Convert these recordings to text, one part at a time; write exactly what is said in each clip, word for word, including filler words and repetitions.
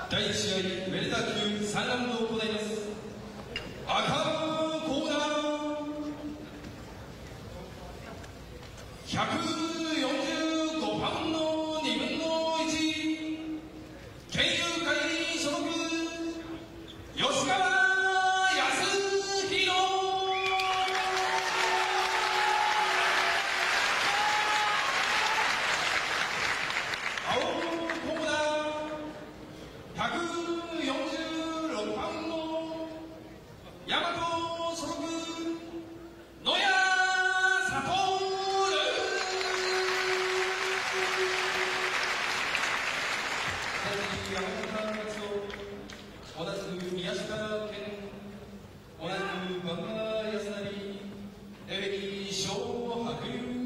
だいいち試合ウェルター級さんラウンドを行います。赤コーナーひゃくよんじゅうごパウンドにぶんのいち県友会所属吉川康弘。青コーナーひゃくよんじゅうろくパウンド大和所属野谷悟。山本さんの同じく宮下県同じく馬場康成レフェリー小白。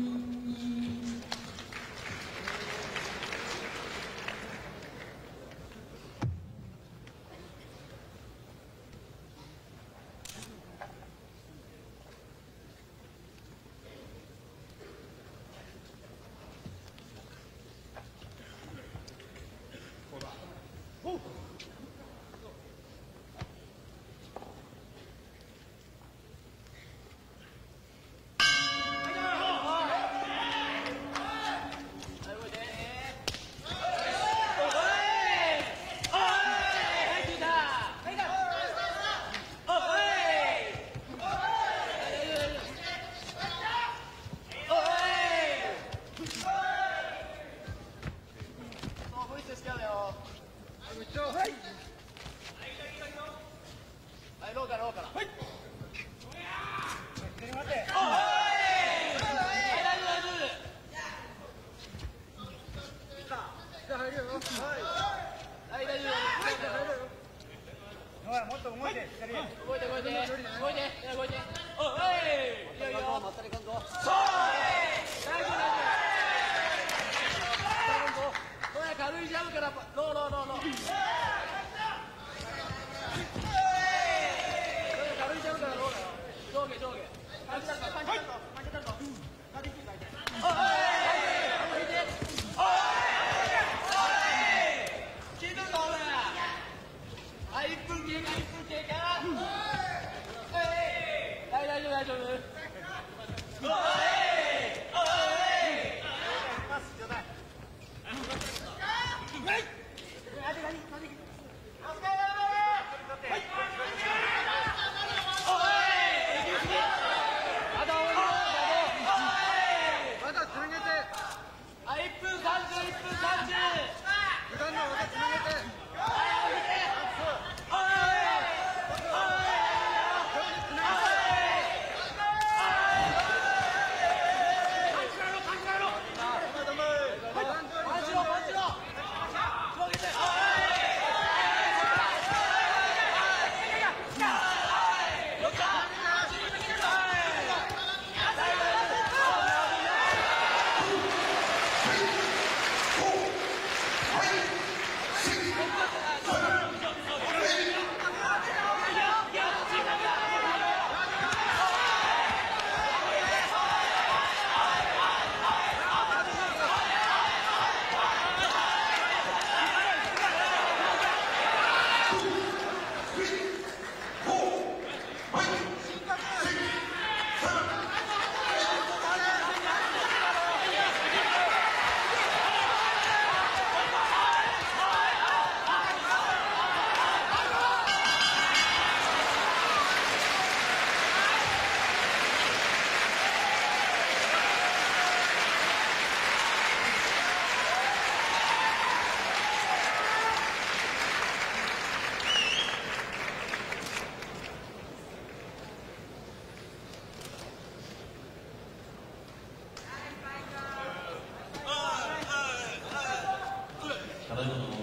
ただいまの